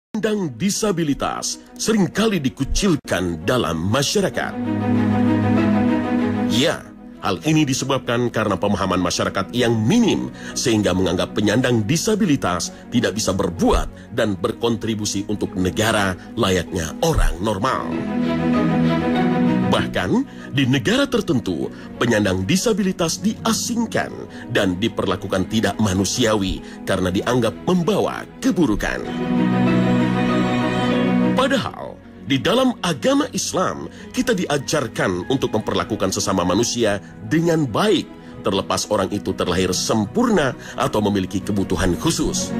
Penyandang disabilitas seringkali dikucilkan dalam masyarakat. Ya, hal ini disebabkan karena pemahaman masyarakat yang minim sehingga menganggap penyandang disabilitas tidak bisa berbuat dan berkontribusi untuk negara layaknya orang normal. Bahkan di negara tertentu, penyandang disabilitas diasingkan dan diperlakukan tidak manusiawi karena dianggap membawa keburukan. Padahal, di dalam agama Islam, kita diajarkan untuk memperlakukan sesama manusia dengan baik, terlepas orang itu terlahir sempurna atau memiliki kebutuhan khusus.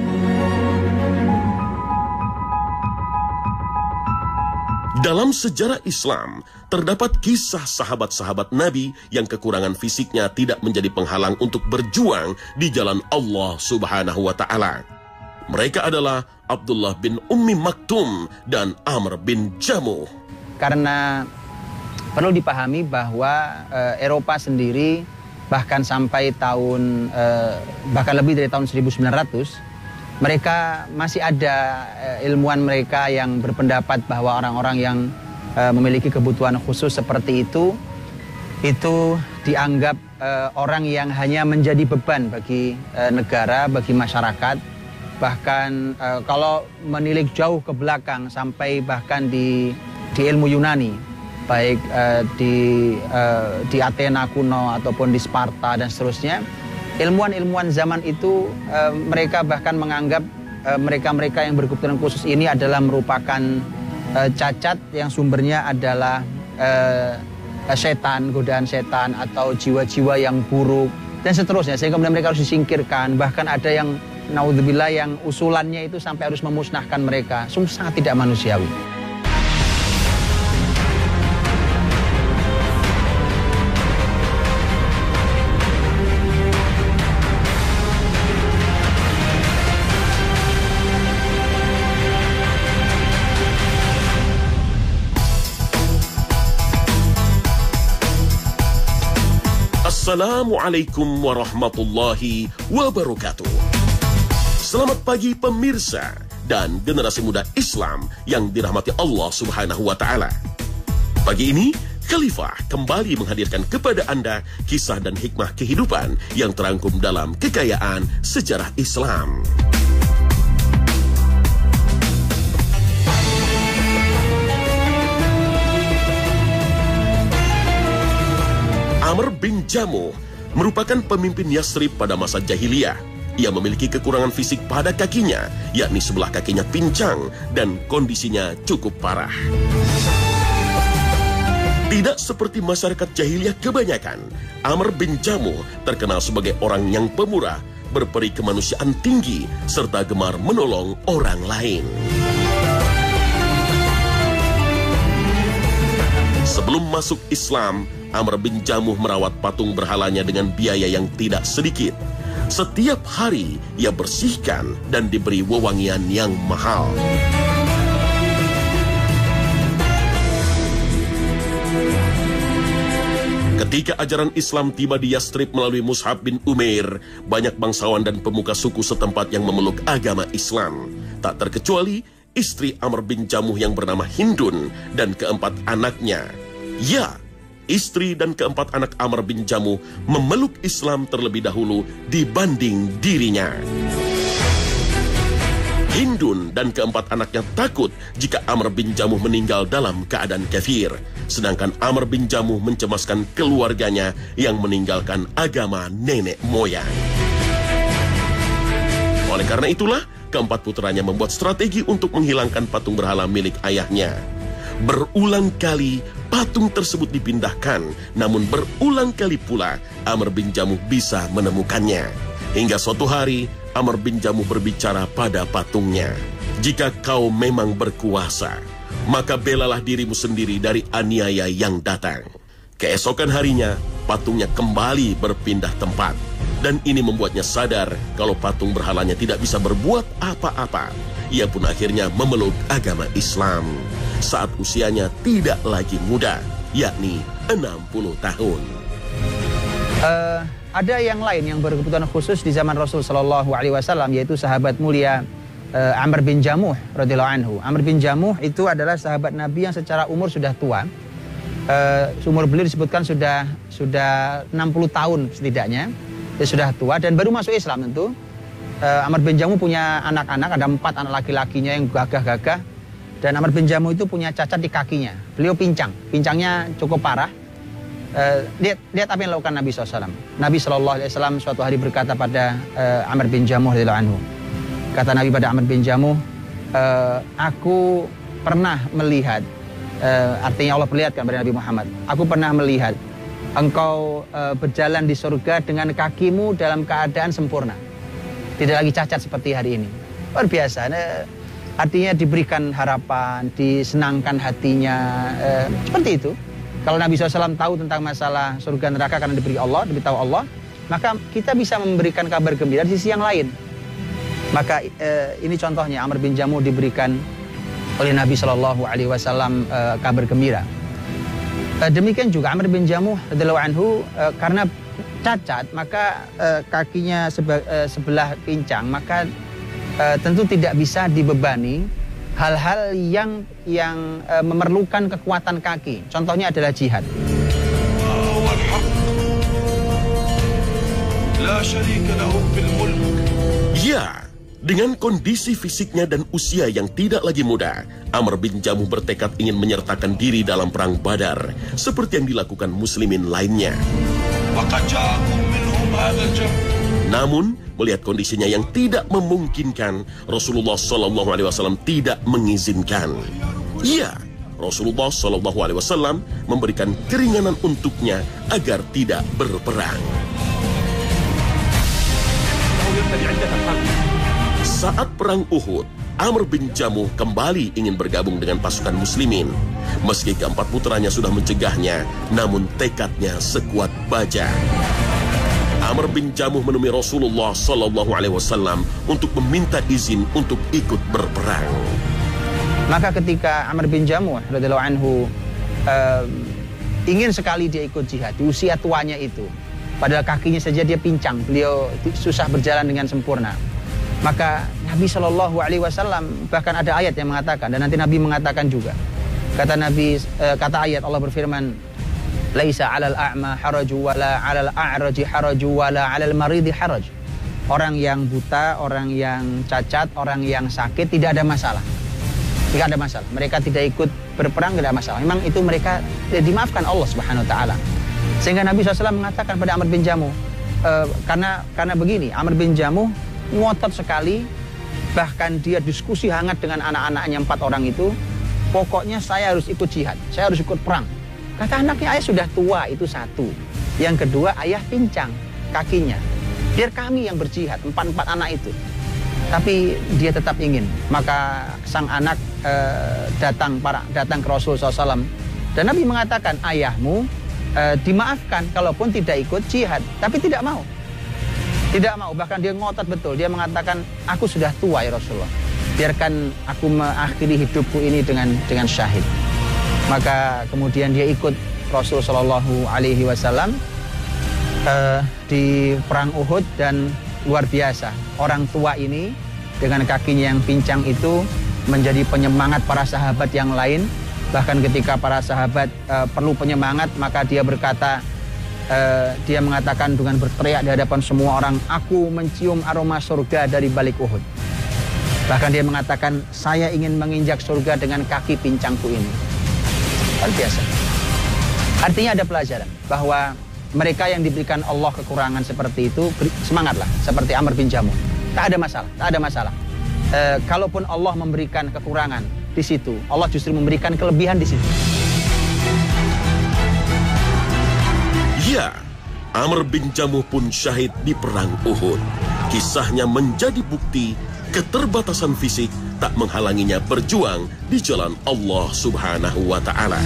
Dalam sejarah Islam, terdapat kisah sahabat-sahabat Nabi yang kekurangan fisiknya tidak menjadi penghalang untuk berjuang di jalan Allah Subhanahu wa Ta'ala. Mereka adalah Abdullah bin Ummi Maktum dan Amr bin Jamuh. Karena perlu dipahami bahwa Eropa sendiri bahkan sampai tahun bahkan lebih dari tahun 1900 mereka masih ada ilmuwan mereka yang berpendapat bahwa orang-orang yang memiliki kebutuhan khusus seperti itu dianggap orang yang hanya menjadi beban bagi negara, bagi masyarakat. Bahkan kalau menilik jauh ke belakang sampai bahkan di ilmu Yunani, baik di Athena kuno ataupun di Sparta dan seterusnya, ilmuwan-ilmuwan zaman itu mereka bahkan menganggap mereka-mereka yang berkebutuhan khusus ini adalah merupakan cacat yang sumbernya adalah setan, godaan setan atau jiwa-jiwa yang buruk dan seterusnya, sehingga kemudian mereka harus disingkirkan. Bahkan ada yang naudzubillah yang usulannya itu sampai harus memusnahkan mereka. Sungguh sangat tidak manusiawi. Assalamualaikum warahmatullahi wabarakatuh. Selamat pagi pemirsa dan generasi muda Islam yang dirahmati Allah Subhanahu wa Ta'ala. Pagi ini, Khalifah kembali menghadirkan kepada Anda kisah dan hikmah kehidupan yang terangkum dalam kekayaan sejarah Islam. Amr bin Jamuh merupakan pemimpin Yasrib pada masa jahiliyah. Ia memiliki kekurangan fisik pada kakinya, yakni sebelah kakinya pincang dan kondisinya cukup parah. Tidak seperti masyarakat jahiliyah kebanyakan, Amr bin Jamuh terkenal sebagai orang yang pemurah, berperi kemanusiaan tinggi, serta gemar menolong orang lain. Sebelum masuk Islam, Amr bin Jamuh merawat patung berhalanya dengan biaya yang tidak sedikit. Setiap hari ia bersihkan dan diberi wewangian yang mahal. Ketika ajaran Islam tiba di Yasrib melalui Mus'ab bin Umair, banyak bangsawan dan pemuka suku setempat yang memeluk agama Islam. Tak terkecuali istri Amr bin Jamuh yang bernama Hindun dan keempat anaknya. Ya, istri dan keempat anak Amr bin Jamuh memeluk Islam terlebih dahulu dibanding dirinya. Hindun dan keempat anaknya takut jika Amr bin Jamuh meninggal dalam keadaan kafir. Sedangkan Amr bin Jamuh mencemaskan keluarganya yang meninggalkan agama nenek moyang. Oleh karena itulah, keempat putranya membuat strategi untuk menghilangkan patung berhala milik ayahnya. Berulang kali patung tersebut dipindahkan, namun berulang kali pula Amr bin Jamuh bisa menemukannya. Hingga suatu hari Amr bin Jamuh berbicara pada patungnya, "Jika kau memang berkuasa, maka belalah dirimu sendiri dari aniaya yang datang." Keesokan harinya, patungnya kembali berpindah tempat. Dan ini membuatnya sadar kalau patung berhalanya tidak bisa berbuat apa-apa. Ia pun akhirnya memeluk agama Islam saat usianya tidak lagi muda, yakni 60 tahun. Ada yang lain yang berkebutuhan khusus di zaman Rasul Shallallahu Alaihi Wasallam, yaitu sahabat mulia Amr bin Jamuh radhiyallahu anhu. Amr bin Jamuh itu adalah sahabat Nabi yang secara umur sudah tua. Umur beliau disebutkan sudah 60 tahun setidaknya. Dia sudah tua dan baru masuk Islam tentu. Amr bin Jamuh punya anak-anak, ada 4 anak laki-lakinya yang gagah-gagah. Dan Amr bin Jamuh itu punya cacat di kakinya. Beliau pincang, pincangnya cukup parah. Lihat apa yang dilakukan Nabi SAW. Nabi SAW suatu hari berkata pada Amr bin Jamuh radhiyallahu anhu. Kata Nabi pada Amr bin Jamuh, aku pernah melihat, artinya Allah perlihatkan kepada Nabi Muhammad, aku pernah melihat engkau berjalan di surga dengan kakimu dalam keadaan sempurna. Tidak lagi cacat seperti hari ini. Luar biasa. Artinya diberikan harapan, disenangkan hatinya, seperti itu. Kalau Nabi SAW tahu tentang masalah surga neraka karena diberitahu Allah, maka kita bisa memberikan kabar gembira di sisi yang lain. Maka ini contohnya Amr bin Jamuh diberikan oleh Nabi SAW kabar gembira. Demikian juga Amr bin Jamuh radhiyallahu anhu karena cacat maka kakinya sebelah pincang, maka tentu tidak bisa dibebani hal-hal yang memerlukan kekuatan kaki. Contohnya adalah jihad. Ya, dengan kondisi fisiknya dan usia yang tidak lagi muda, Amr bin Jamuh bertekad ingin menyertakan diri dalam perang Badar, seperti yang dilakukan muslimin lainnya. Namun, melihat kondisinya yang tidak memungkinkan, Rasulullah SAW tidak mengizinkan. Ya, Rasulullah SAW memberikan keringanan untuknya agar tidak berperang. Saat perang Uhud, Amr bin Jamuh kembali ingin bergabung dengan pasukan muslimin. Meski keempat putranya sudah mencegahnya, namun tekadnya sekuat baja. Amr bin Jamuh menemui Rasulullah SAW untuk meminta izin untuk ikut berperang. Maka ketika Amr bin Jamuh radhiyallahu anhu ingin sekali dia ikut jihad di usia tuanya itu, padahal kakinya saja dia pincang, beliau susah berjalan dengan sempurna. Maka Nabi SAW bahkan ada ayat yang mengatakan, dan nanti Nabi mengatakan juga. Kata Nabi, kata ayat Allah berfirman, "Laisa 'alal a'ma haraju wala 'alal a'raji haraju wala 'alal maridi haraj." Orang yang buta, orang yang cacat, orang yang sakit tidak ada masalah. Tidak ada masalah. Mereka tidak ikut berperang tidak ada masalah. Memang itu mereka dimaafkan Allah Subhanahu wa taala. Sehingga Nabi SAW mengatakan pada Amr bin Jamuh, karena begini, Amr bin Jamuh ngotot sekali, bahkan dia diskusi hangat dengan anak-anaknya 4 orang itu, pokoknya saya harus ikut jihad, saya harus ikut perang. Kata anaknya, ayah sudah tua, itu satu. Yang kedua, ayah pincang kakinya, biar kami yang berjihad, 4 anak itu. Tapi dia tetap ingin. Maka sang anak datang ke Rasul SAW, dan Nabi mengatakan, ayahmu dimaafkan kalaupun tidak ikut jihad, tapi tidak mau. Tidak mau, bahkan dia ngotot betul. Dia mengatakan, aku sudah tua ya Rasulullah, biarkan aku mengakhiri hidupku ini dengan syahid. Maka kemudian dia ikut Rasul SAW di perang Uhud, dan luar biasa. Orang tua ini dengan kakinya yang pincang itu menjadi penyemangat para sahabat yang lain. Bahkan ketika para sahabat perlu penyemangat, maka dia berkata, dia mengatakan dengan berteriak di hadapan semua orang, aku mencium aroma surga dari balik Uhud. Bahkan dia mengatakan, saya ingin menginjak surga dengan kaki pincangku ini. Luar biasa. Artinya ada pelajaran bahwa mereka yang diberikan Allah kekurangan seperti itu, semangatlah seperti Amr bin Jamuh. Tak ada masalah, tak ada masalah. Kalaupun Allah memberikan kekurangan di situ, Allah justru memberikan kelebihan di situ. Ya, Amr bin Jamuh pun syahid di perang Uhud. Kisahnya menjadi bukti keterbatasan fisik tak menghalanginya berjuang di jalan Allah Subhanahu wa taala.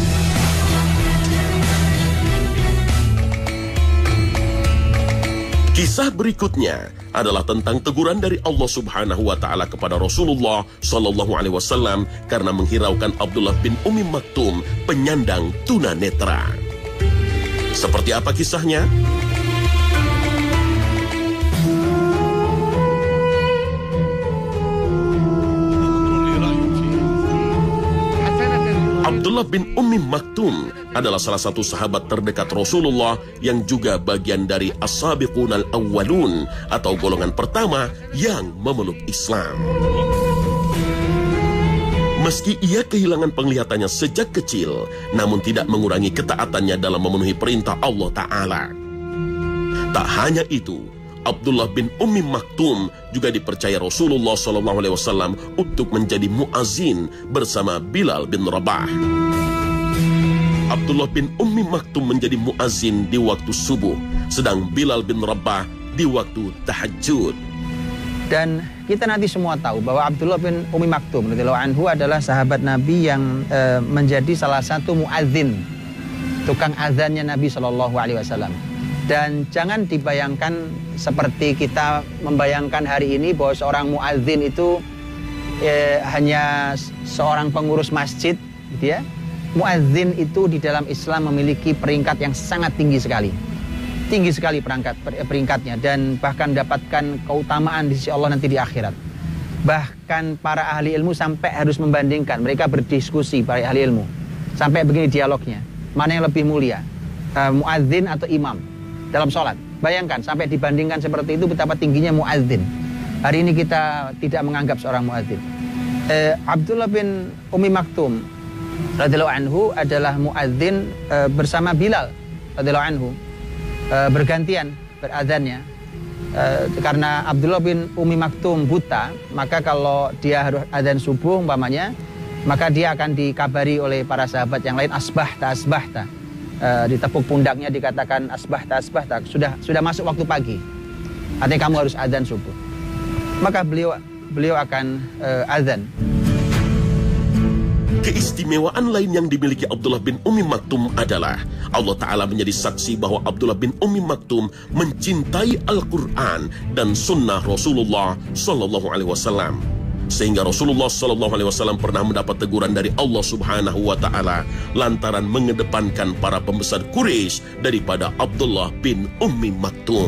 Kisah berikutnya adalah tentang teguran dari Allah Subhanahu wa taala kepada Rasulullah sallallahu alaihi wasallam karena menghiraukan Abdullah bin Ummi Maktum, penyandang tunanetra. Seperti apa kisahnya? Abdullah bin Ummi Maktum adalah salah satu sahabat terdekat Rasulullah yang juga bagian dari As-Sabiqunal Awwalun atau golongan pertama yang memeluk Islam. Meski ia kehilangan penglihatannya sejak kecil, namun tidak mengurangi ketaatannya dalam memenuhi perintah Allah Ta'ala. Tak hanya itu, Abdullah bin Ummi Maktum juga dipercaya Rasulullah SAW untuk menjadi muazin bersama Bilal bin Rabah. Abdullah bin Ummi Maktum menjadi muazin di waktu subuh, sedang Bilal bin Rabah di waktu tahajud. Dan kita nanti semua tahu bahwa Abdullah bin Ummi Maktum radhiyallahu anhu adalah sahabat Nabi yang menjadi salah satu muazin, tukang azannya Nabi SAW. Dan jangan dibayangkan seperti kita membayangkan hari ini bahwa seorang muazin itu hanya seorang pengurus masjid, gitu ya. Muazin itu di dalam Islam memiliki peringkat yang sangat tinggi sekali. Tinggi sekali peringkatnya, dan bahkan dapatkan keutamaan di sisi Allah nanti di akhirat. Bahkan para ahli ilmu sampai harus membandingkan, mereka berdiskusi para ahli ilmu sampai begini dialognya, mana yang lebih mulia, muadzin atau imam dalam sholat. Bayangkan sampai dibandingkan seperti itu betapa tingginya muadzin. Hari ini kita tidak menganggap seorang muadzin. Abdullah bin Ummi Maktum radhiyallahu anhu adalah muadzin bersama Bilal radhiyallahu anhu. Bergantian berazannya, karena Abdullah bin Ummi Maktum buta, maka kalau dia harus azan subuh umpamanya, maka dia akan dikabari oleh para sahabat yang lain, asbahta asbahta, ditepuk pundaknya dikatakan asbahta asbahta, sudah masuk waktu pagi, artinya kamu harus azan subuh. Maka beliau akan azan. Keistimewaan lain yang dimiliki Abdullah bin Ummi Maktum adalah Allah Ta'ala menjadi saksi bahwa Abdullah bin Ummi Maktum mencintai Al-Quran dan sunnah Rasulullah SAW. Sehingga Rasulullah SAW pernah mendapat teguran dari Allah Subhanahu wa Ta'ala lantaran mengedepankan para pembesar Quraisy daripada Abdullah bin Ummi Maktum.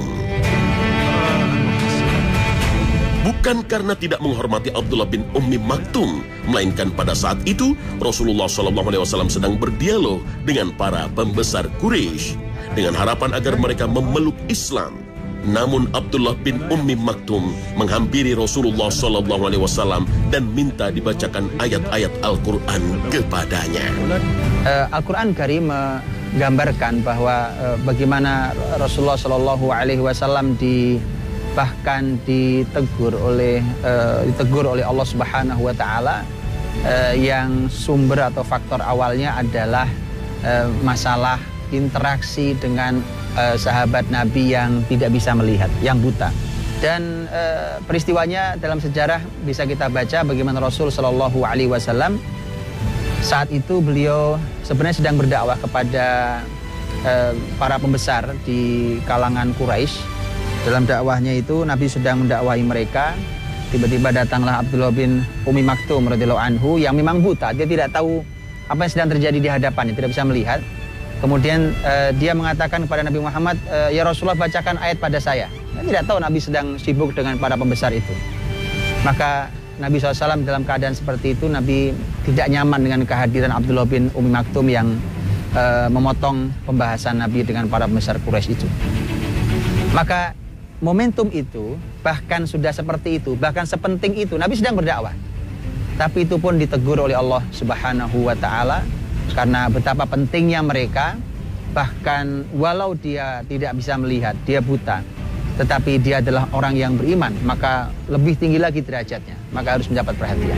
Bukan karena tidak menghormati Abdullah bin Ummi Maktum, melainkan pada saat itu Rasulullah SAW sedang berdialog dengan para pembesar Quraisy dengan harapan agar mereka memeluk Islam. Namun Abdullah bin Ummi Maktum menghampiri Rasulullah SAW dan minta dibacakan ayat-ayat Al-Quran kepadanya. Al-Quran Karim menggambarkan bahwa bagaimana Rasulullah SAW bahkan ditegur oleh Allah Subhanahu wa Ta'ala, yang sumber atau faktor awalnya adalah masalah interaksi dengan sahabat Nabi yang tidak bisa melihat, yang buta. Dan peristiwanya dalam sejarah bisa kita baca bagaimana Rasul Shallallahu Alaihi Wasallam saat itu beliau sebenarnya sedang berdakwah kepada para pembesar di kalangan Quraisy. Dalam dakwahnya itu Nabi sedang mendakwahi mereka. Tiba-tiba datanglah Abdullah bin Ummi Maktum radhiyallahu anhu yang memang buta. Dia tidak tahu apa yang sedang terjadi di hadapannya, tidak bisa melihat. Kemudian dia mengatakan kepada Nabi Muhammad, ya Rasulullah, bacakan ayat pada saya. Dia tidak tahu Nabi sedang sibuk dengan para pembesar itu. Maka Nabi SAW dalam keadaan seperti itu, Nabi tidak nyaman dengan kehadiran Abdullah bin Ummi Maktum yang memotong pembahasan Nabi dengan para pembesar Quraisy itu. Maka momentum itu, bahkan sudah seperti itu, bahkan sepenting itu, Nabi sedang berdakwah. Tapi itu pun ditegur oleh Allah Subhanahu wa Ta'ala, karena betapa pentingnya mereka. Bahkan walau dia tidak bisa melihat, dia buta, tetapi dia adalah orang yang beriman, maka lebih tinggi lagi derajatnya, maka harus mendapat perhatian.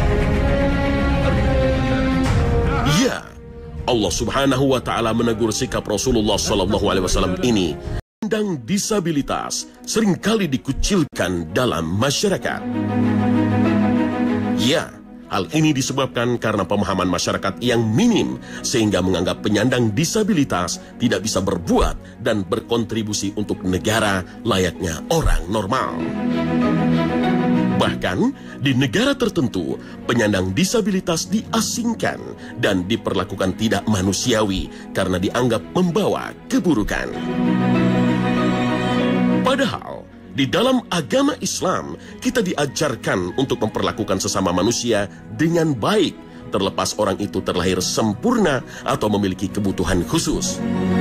Ya, Allah Subhanahu wa Ta'ala menegur sikap Rasulullah SAW ini. Penyandang disabilitas seringkali dikucilkan dalam masyarakat. Ya, hal ini disebabkan karena pemahaman masyarakat yang minim, sehingga menganggap penyandang disabilitas tidak bisa berbuat dan berkontribusi untuk negara layaknya orang normal. Bahkan di negara tertentu, penyandang disabilitas diasingkan dan diperlakukan tidak manusiawi karena dianggap membawa keburukan. Padahal, di dalam agama Islam, kita diajarkan untuk memperlakukan sesama manusia dengan baik, terlepas orang itu terlahir sempurna atau memiliki kebutuhan khusus.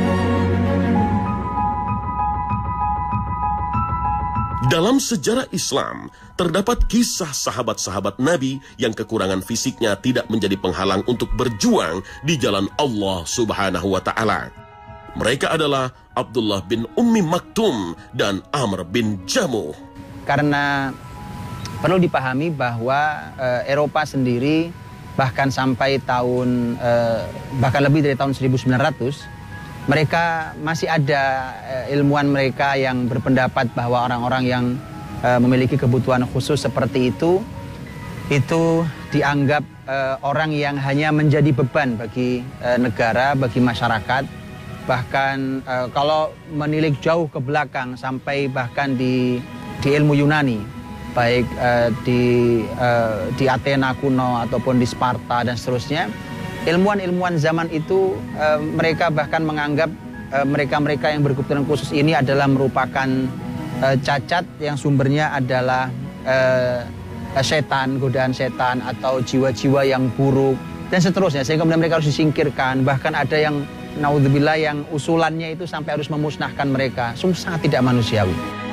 Dalam sejarah Islam, terdapat kisah sahabat-sahabat Nabi yang kekurangan fisiknya tidak menjadi penghalang untuk berjuang di jalan Allah Subhanahu wa Ta'ala. Mereka adalah Abdullah bin Ummi Maktum dan Amr bin Jamuh. Karena perlu dipahami bahwa Eropa sendiri bahkan sampai bahkan lebih dari tahun 1900, mereka masih ada ilmuwan mereka yang berpendapat bahwa orang-orang yang memiliki kebutuhan khusus seperti itu dianggap orang yang hanya menjadi beban bagi negara, bagi masyarakat. Bahkan kalau menilik jauh ke belakang sampai bahkan di ilmu Yunani, baik di Athena kuno ataupun di Sparta dan seterusnya, ilmuwan-ilmuwan zaman itu mereka bahkan menganggap mereka-mereka yang berkebutuhan khusus ini adalah merupakan cacat yang sumbernya adalah setan, godaan setan atau jiwa-jiwa yang buruk dan seterusnya, sehingga kemudian mereka harus disingkirkan. Bahkan ada yang naudzubillah yang usulannya itu sampai harus memusnahkan mereka. Sungguh sangat tidak manusiawi.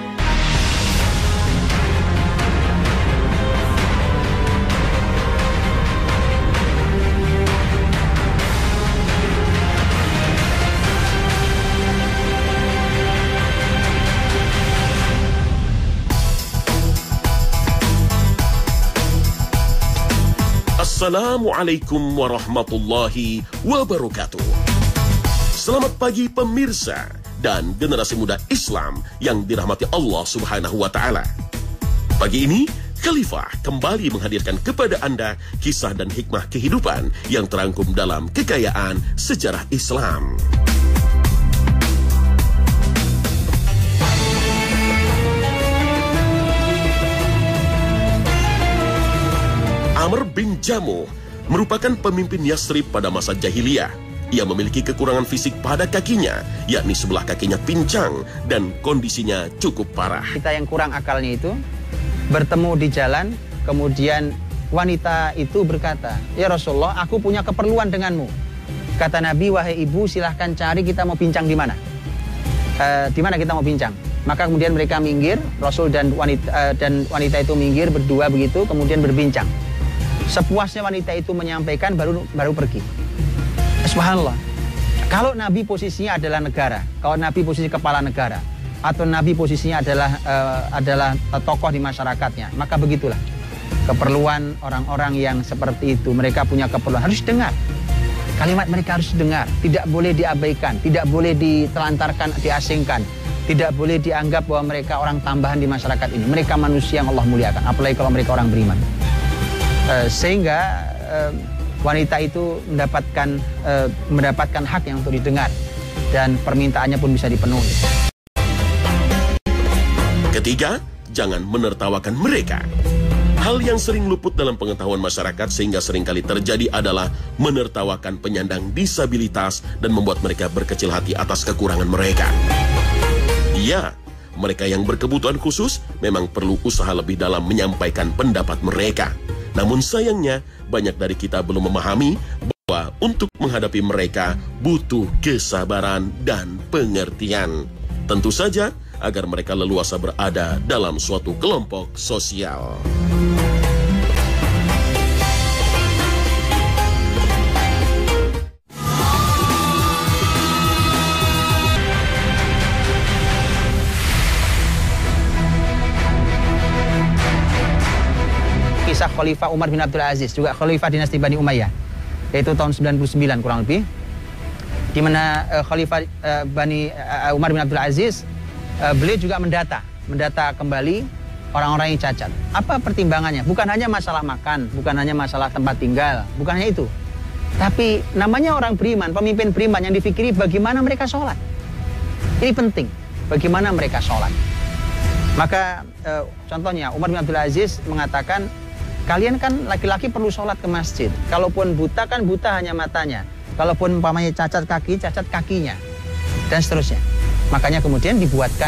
Assalamualaikum warahmatullahi wabarakatuh. Selamat pagi pemirsa dan generasi muda Islam yang dirahmati Allah Subhanahu wa Ta'ala. Pagi ini, Khalifah kembali menghadirkan kepada Anda kisah dan hikmah kehidupan yang terangkum dalam kekayaan sejarah Islam. Amr bin Jamuh merupakan pemimpin Yasrib pada masa jahiliyah. Ia memiliki kekurangan fisik pada kakinya, yakni sebelah kakinya pincang dan kondisinya cukup parah. Kita yang kurang akalnya itu bertemu di jalan, kemudian wanita itu berkata, "Ya Rasulullah, aku punya keperluan denganmu." Kata Nabi, "Wahai ibu, silahkan cari kita mau bincang di mana. Di mana kita mau bincang?" Maka kemudian mereka minggir, Rasul dan wanita itu minggir berdua begitu, kemudian berbincang. Sepuasnya wanita itu menyampaikan baru pergi. Subhanallah. Kalau Nabi posisinya adalah negara, kalau Nabi posisi kepala negara, atau Nabi posisinya adalah tokoh di masyarakatnya, maka begitulah keperluan orang-orang yang seperti itu. Mereka punya keperluan, harus dengar. Kalimat mereka harus dengar, tidak boleh diabaikan, tidak boleh ditelantarkan, diasingkan, tidak boleh dianggap bahwa mereka orang tambahan di masyarakat ini. Mereka manusia yang Allah muliakan, apalagi kalau mereka orang beriman. Sehingga wanita itu mendapatkan hak yang untuk didengar dan permintaannya pun bisa dipenuhi. Ketiga, jangan menertawakan mereka. Hal yang sering luput dalam pengetahuan masyarakat sehingga seringkali terjadi adalah menertawakan penyandang disabilitas dan membuat mereka berkecil hati atas kekurangan mereka. Ya, mereka yang berkebutuhan khusus memang perlu usaha lebih dalam menyampaikan pendapat mereka. Namun sayangnya, banyak dari kita belum memahami bahwa untuk menghadapi mereka butuh kesabaran dan pengertian. Tentu saja agar mereka leluasa berada dalam suatu kelompok sosial. Kisah Khalifah Umar bin Abdul Aziz, juga Khalifah dinasti Bani Umayyah, yaitu tahun 99 kurang lebih, di mana Khalifah Umar bin Abdul Aziz, beliau juga mendata kembali orang-orang yang cacat. Apa pertimbangannya? Bukan hanya masalah makan, bukan hanya masalah tempat tinggal, bukan hanya itu. Tapi namanya orang beriman, pemimpin beriman, yang difikiri bagaimana mereka sholat. Ini penting, bagaimana mereka sholat. Maka contohnya Umar bin Abdul Aziz mengatakan, kalian kan laki-laki perlu sholat ke masjid. Kalaupun buta kan buta hanya matanya. Kalaupun umpamanya cacat kaki, cacat kakinya. Dan seterusnya. Makanya kemudian dibuatkan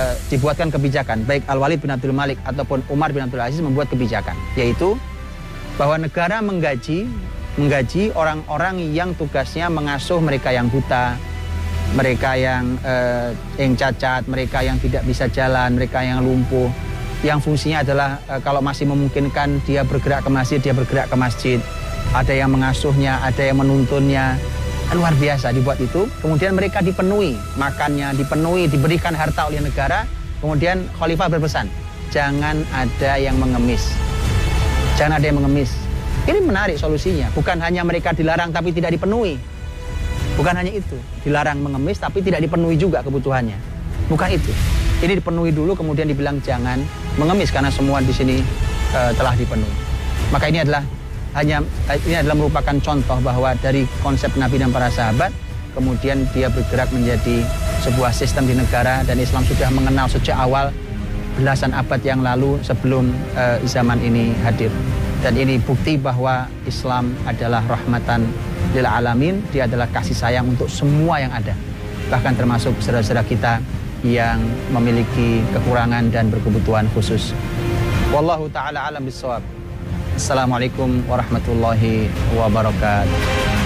kebijakan. Baik Al-Walid bin Abdul Malik ataupun Umar bin Abdul Aziz membuat kebijakan. Yaitu bahwa negara menggaji orang-orang yang tugasnya mengasuh mereka yang buta, mereka yang cacat, mereka yang tidak bisa jalan, mereka yang lumpuh, yang fungsinya adalah kalau masih memungkinkan dia bergerak ke masjid, dia bergerak ke masjid. Ada yang mengasuhnya, ada yang menuntunnya. Luar biasa dibuat itu. Kemudian mereka dipenuhi makannya, dipenuhi, diberikan harta oleh negara. Kemudian khalifah berpesan, jangan ada yang mengemis. Jangan ada yang mengemis. Ini menarik solusinya. Bukan hanya mereka dilarang tapi tidak dipenuhi. Bukan hanya itu. Dilarang mengemis tapi tidak dipenuhi juga kebutuhannya. Bukan itu. Ini dipenuhi dulu kemudian dibilang jangan mengemis karena semua di sini telah dipenuhi. Maka ini adalah merupakan contoh bahwa dari konsep Nabi dan para sahabat kemudian dia bergerak menjadi sebuah sistem di negara, dan Islam sudah mengenal sejak awal belasan abad yang lalu sebelum zaman ini hadir. Dan ini bukti bahwa Islam adalah rahmatan lil alamin, dia adalah kasih sayang untuk semua yang ada, bahkan termasuk saudara-saudara kita yang memiliki kekurangan dan berkebutuhan khusus. Wallahu ta'ala alam bissawab. Assalamualaikum warahmatullahi wabarakatuh.